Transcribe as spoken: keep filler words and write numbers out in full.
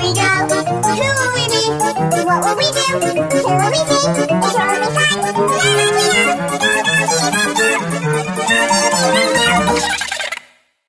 we go? Who will we be? What will we do? Who will we see?